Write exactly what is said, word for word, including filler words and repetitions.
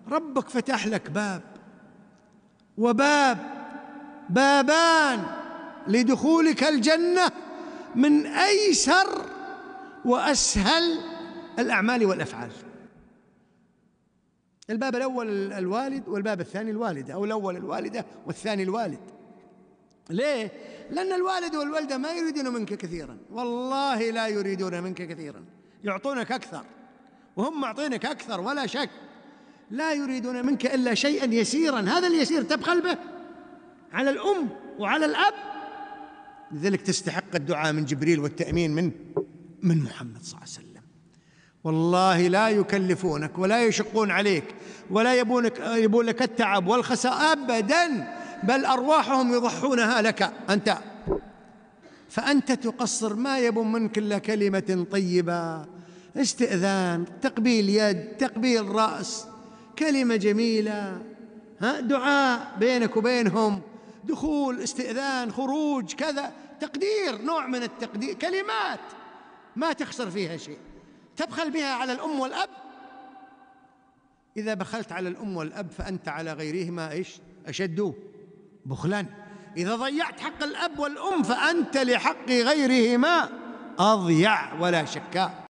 ربك فتح لك باب، وباب بابان لدخولك الجنة من أيسر وأسهل الأعمال والأفعال. الباب الأول الوالد، والباب الثاني الوالدة، أو الأول الوالدة والثاني الوالد. ليه؟ لأن الوالد والوالدة ما يريدون منك كثيرا، والله لا يريدون منك كثيرا، يعطونك أكثر وهم معطينك أكثر ولا شك، لا يريدون منك إلا شيئا يسيرا، هذا اليسير تبخل به على الأم وعلى الأب. لذلك تستحق الدعاء من جبريل والتأمين من من محمد صلى الله عليه وسلم. والله لا يكلفونك ولا يشقون عليك ولا يبونك يبون لك التعب والخساء أبدا، بل أرواحهم يضحونها لك أنت، فأنت تقصر، ما يبون منك إلا كلمة طيبة، استئذان، تقبيل يد، تقبيل رأس، كلمة جميلة، ها، دعاء بينك وبينهم، دخول، استئذان، خروج، كذا، تقدير، نوع من التقدير، كلمات ما تخسر فيها شيء. تبخل بها على الأم والأب، إذا بخلت على الأم والأب فأنت على غيرهما إيش؟ أشد بخلا. إذا ضيعت حق الأب والأم فأنت لحق غيرهما أضيع ولا شك.